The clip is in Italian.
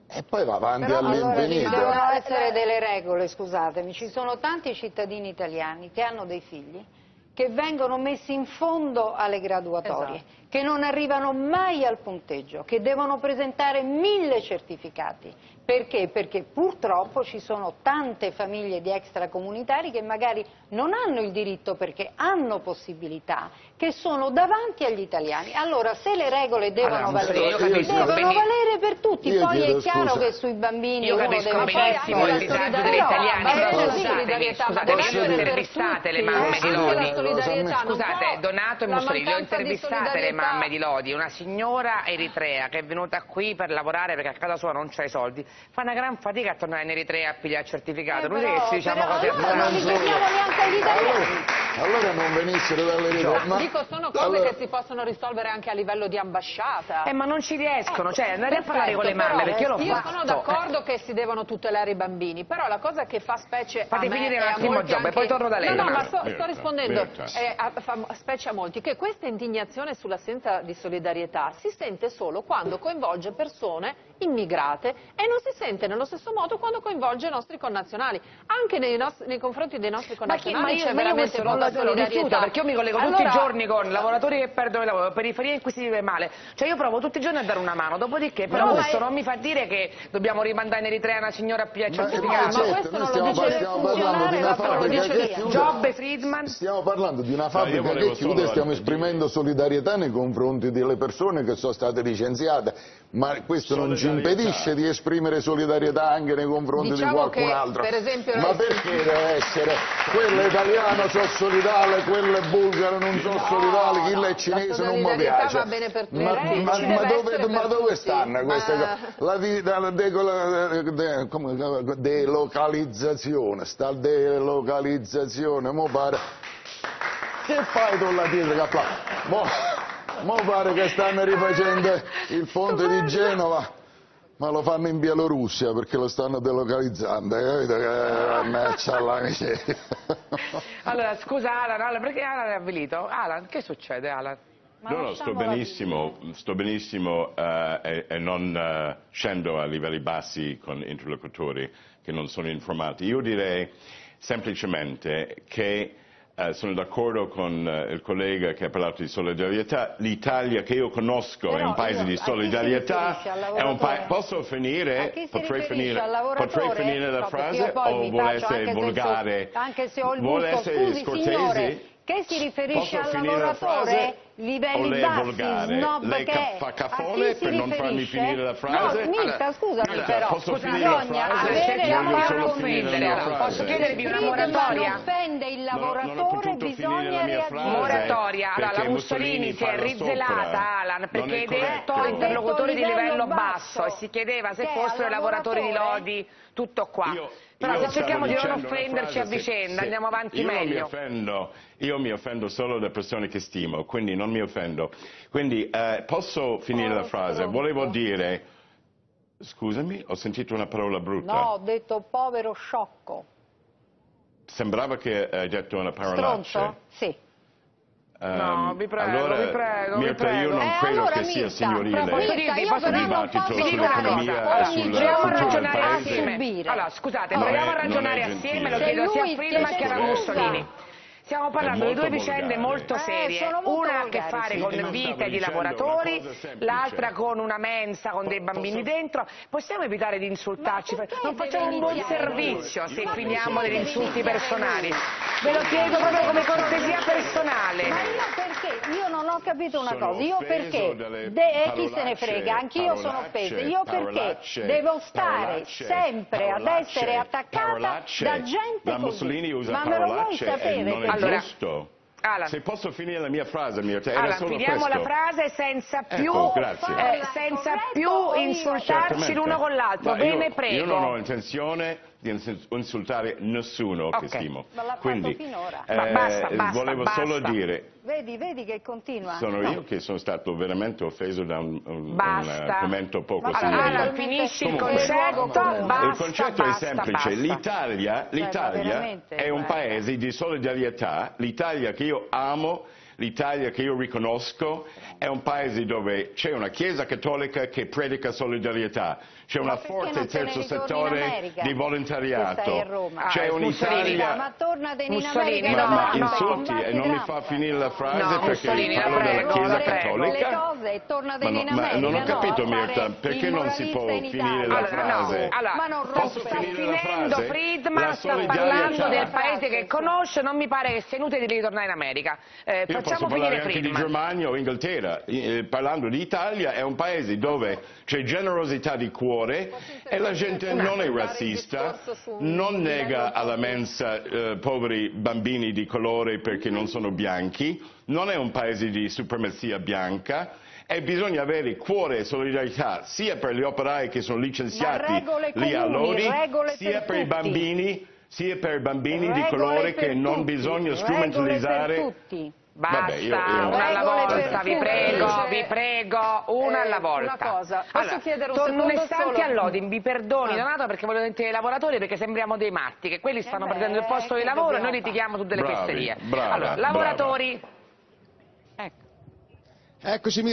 E poi va avanti Però allora all'infinito. devono essere delle regole, scusatemi, ci sono tanti cittadini italiani che hanno dei figli che vengono messi in fondo alle graduatorie, Esatto. che non arrivano mai al punteggio, che devono presentare 1000 certificati. Perché? Perché purtroppo ci sono tante famiglie di extracomunitari che magari non hanno il diritto perché hanno possibilità, che sono davanti agli italiani. Allora, se le regole devono valere, devono valere per tutti. Poi è chiaro che sui bambini io uno capisco deve benissimo il disagio degli italiani, però scusate, le ho intervistate le mamme di Lodi. Scusate, Donato e Mussolini, le ho intervistate le mamme di Lodi, una signora eritrea che è venuta qui per lavorare perché a casa sua non c'ha i soldi, fa una gran fatica a tornare in Eritrea a pigliare il certificato, non è che ci diciamo cose allora non venissero dall'Eritrea. Dico, sono cose che si possono risolvere anche a livello di ambasciata. ma non ci riescono, cioè andare a parlare con le mamme, perché io l'ho fatto. Io sono d'accordo che si devono tutelare i bambini, però la cosa che fa specie Fate a me finire un e a attimo molti Giobbe, anche... poi torno da lei. No, ma Donato. sto rispondendo, fa specie a molti, che questa indignazione sull'assenza di solidarietà si sente solo quando coinvolge persone immigrate e non si sente nello stesso modo quando coinvolge i nostri connazionali. Anche nei confronti dei nostri connazionali c'è veramente poca solidarietà. Perché io mi collego tutti i giorni con lavoratori che perdono il lavoro, periferie in cui si vive male, cioè io provo tutti i giorni a dare una mano, dopodiché però questo non mi fa dire che dobbiamo rimandare in Eritrea una signora più certificata. Ma questo non lo dice il funzionario, lo dice Giobbe Friedman. Stiamo parlando di una fabbrica che chiude e stiamo esprimendo solidarietà nei confronti delle persone che sono state licenziate, ma questo non ci impedisce di esprimere solidarietà anche nei confronti di qualcun altro. Per esempio, ma perché deve essere quello italiano sono solidale, quello è bulgaro non sono solidale, chi è cinese non mi piace. Va bene per tutti. Ma dove stanno queste cose? La delocalizzazione, sta delocalizzazione, mo pare. Che fai tu là dietro che applausi? Mo pare che stanno rifacendo il ponte di Genova, ma lo fanno in Bielorussia perché lo stanno delocalizzando, capito? Allora, scusa Alan, perché Alan è avvilito? Alan, che succede Alan? No, sto benissimo e non scendo a livelli bassi con interlocutori che non sono informati. Io direi semplicemente che sono d'accordo con il collega che ha parlato di solidarietà. L'Italia che io conosco è un paese di solidarietà. È un posso finire? Potrei finire la frase o vuole essere volgare? Anche se ho il vuole gusto, essere scusi scortese? signore, che si riferisce Posso al finire la lavoratore, frase? livelli o bassi, volgare? snob Lei che è. fa caffone per non farmi finire la frase? No, Mirta, scusami però, posso finire la bisogna frase? avere la Voglio solo parola finire la mia frase. Posso chiedervi una Ma moratoria? non offende il lavoratore, bisogna reagire. Moratoria, allora la Mussolini si è rizelata Alan perché hai detto interlocutori di livello basso e si chiedeva se fossero i lavoratori di Lodi, tutto qua. Però se cerchiamo di non offenderci a vicenda, andiamo avanti meglio. Io mi offendo solo da persone che stimo, quindi non mi offendo. Quindi posso finire la frase? Volevo dire, scusami, ho sentito una parola brutta. No, ho detto povero sciocco. Sembrava che hai detto una parolaccia. Stronzo? Sì. No, vi prego, allora, vi prego, vi Mirta, prego. io non credo allora, che sia Mirta, signorile posso il dibattito sull'economia e sul futuro del paese. Allora, scusate, proviamo a ragionare assieme, lo chiedo sia a Friedman che alla Mussolini. Stiamo parlando di due vicende molto serie, una ha a che fare con vite di lavoratori, l'altra con una mensa con dei bambini dentro. Possiamo evitare di insultarci? Non facciamo un buon servizio se finiamo degli insulti personali. Ve lo chiedo proprio come cortesia personale. Ma io perché? Io non ho capito una cosa, io perché? Chi se ne frega, anch'io sono offesa, io perché devo stare sempre ad essere attaccata da gente così? Ma me lo vuoi sapere? Giusto. Alan. Se posso finire la mia frase, Mirta, era Alan, solo finiamo questo. la frase senza più, senza più insultarci Certamente. l'uno con l'altro, ve ne prego. Io non ho intenzione di insultare nessuno che stimo. Ma l'ha Quindi, fatto finora. Basta, volevo solo dire... Vedi che continua. Sono io che sono stato veramente offeso da un commento poco Alan, finisci il concetto, basta, il concetto è semplice. L'Italia veramente, è un paese di solidarietà, l'Italia che io amo, l'Italia che io riconosco è un paese dove c'è una Chiesa cattolica che predica solidarietà, c'è un forte terzo settore di volontariato, c'è un'Italia... Ma tornate in America, ma insulti e non mi fa finire la frase perché parlo della Chiesa cattolica. Non ho capito, Mirta, perché non si può finire la frase? Posso finire la frase? Friedman sta parlando del paese che conosce, non mi pare che sia inutile di ritornare in America. Io posso parlare anche di Germania o Inghilterra. Parlando di Italia, è un paese dove c'è generosità di cuore e la gente non è razzista, non nega alla mensa poveri bambini di colore perché non sono bianchi, non è un paese di supremazia bianca. E bisogna avere cuore e solidarietà sia per gli operai che sono licenziati lì a Lodi, sia per i bambini di colore che non bisogna strumentalizzare. Basta, una alla volta, vi prego, una alla volta. Una cosa, posso chiedere un secondo un istante solo? a Lodi, mi perdoni Donato perché voglio sentire i lavoratori perché sembriamo dei matti, che quelli stanno perdendo il posto di lavoro e noi litighiamo su delle fesserie. Allora, lavoratori. Eccoci.